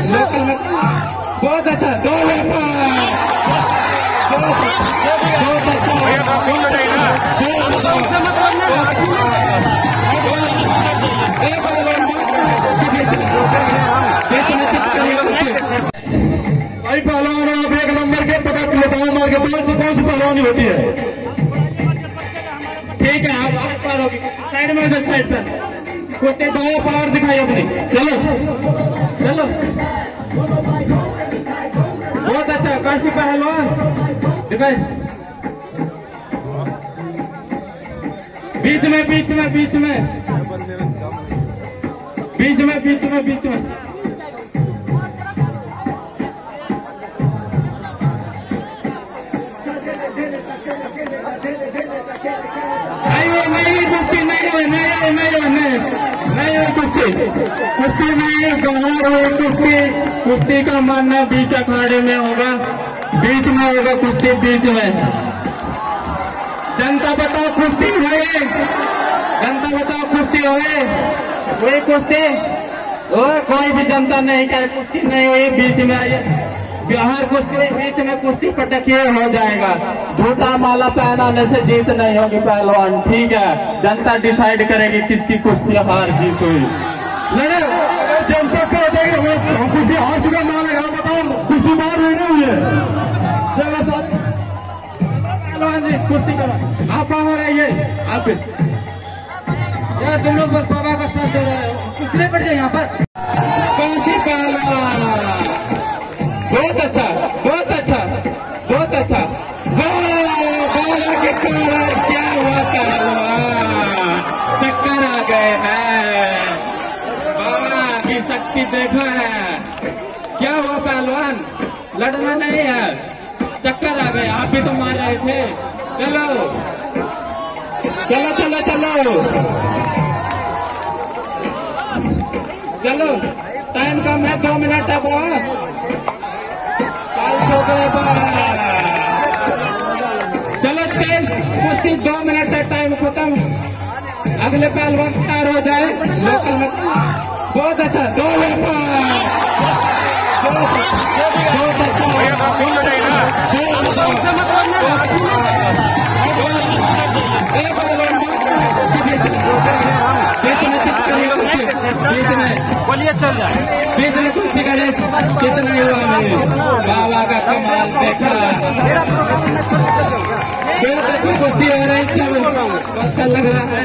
Local में बहुत अच्छा, दो भाई पहलवान आप एक नंबर के पटक बताओ हमारे के पास कौन सी पहलवानी होती है? ठीक है, आप पार होगी साइड में, इधर साइड पर कुत्ते दो पावर दिखाई अपनी। चलो चलो, बहुत अच्छा, काशी पहलवान दिखाए। बीच में बीच में बीच में बीच में बीच में बीच में नहीं कुश्ती नहीं, कुश्ती का मानना बीच अखाड़े में होगा, बीच में होगा कुश्ती, बीच में। जनता बताओ कुश्ती होए, जनता बताओ कुश्ती होए, वही कुश्ती कोई भी जनता नहीं करे, कुश्ती नहीं हुई, बीच में आइए। बिहार कुश्ती बीच में कुश्ती पटकिए हो जाएगा। झूठा माला पहनाने से जीत नहीं होगी पहलवान, ठीक है? जनता डिसाइड करेगी किसकी कुश्ती हार जीत हुई। जनता को कुश्ती हार चुका मानेगा, बताओ कुश्ती बाहर रहने हुई है। चलो सर पहलवान जी कुश्ती करो, आप बाहर आइए। आप यार तुम लोग बस बाबा का साथ दे रहे हो, कितने पर जाए यहाँ पर? काशी पहलवान बहुत अच्छा, बहुत अच्छा, बहुत अच्छा। क्या हुआ पहलवान, चक्कर आ गए हैं, बाबा की शक्ति देखा है। क्या हुआ पहलवान, लड़ना नहीं है, चक्कर आ गए, आप भी तो मार रहे थे। चलो चलो चलो चलो चलो, टाइम कम है, 2 मिनट है बहुत। चलो कुश्ती 2 मिनट है, टाइम खत्म। अगले पहलवान तैयार हो जाए लोकल में। बहुत अच्छा, 2 बोलिए चल जाए बीच में कुश्ती करे, कितना हुआ नहीं, बाबा का कमाल देखा। कुश्ती हो रही, अच्छा लग रहा है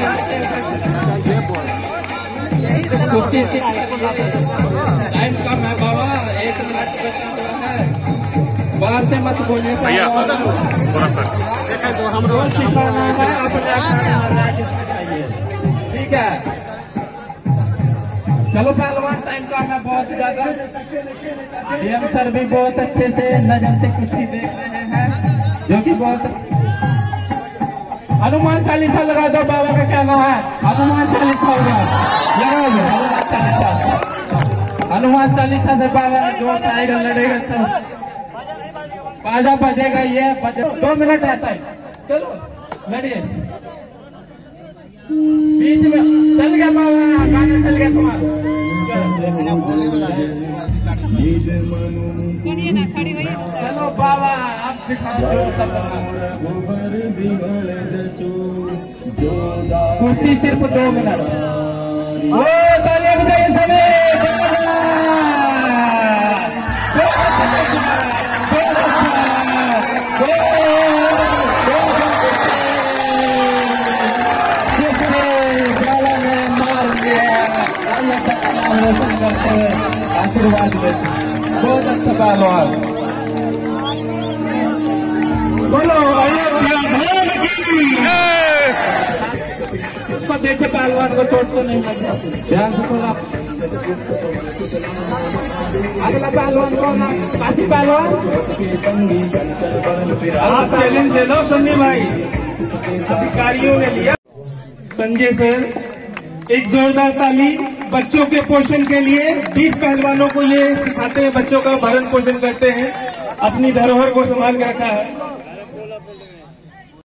कुश्ती। टाइम कम है बाबा, 1 मिनट बचा हुआ है, बाहर से मत बोलिए। हम रोज सिखाना है अपने, ठीक है? चलो पहलवान, टाइम का है बहुत ज्यादा। डीएम सर भी बहुत अच्छे से नजर से कुश्ती देख रहे हैं, जो कि बहुत। हनुमान चालीसा लगा दो, बाबा का कहना है हनुमान चालीसा लगा दो, हनुमान चालीसा। हनुमान चालीसा से बाबा जो आएगा लड़ेगा सब, बाजा बजेगा, ये 2 मिनट है टाइम। चलो लड़िए, बीच में चल गया बाबा, गाना चल गया तुम्हारा। चलो बाबा आप दिखाओ कुश्ती, सिर्फ 2 मिनट। ओ तालियां बजाइए सभी। आशीर्वाद बहुत अच्छा पहलवान। बोलो अयोध्या धाम की जय। देखे पहलवान को चोट तो नहीं लगी, ध्यान से बोला। अगला पहलवान कौन है? काशी पहलवान। आप चैलेंज दे दो सन्नी भाई, अधिकारियों ने लिया। संजय सर, एक जोरदार ताली बच्चों के पोषण के लिए। 20 पहलवानों को ये सिखाते हैं, बच्चों का भरण पोषण करते हैं, अपनी धरोहर को संभाल के रखा है।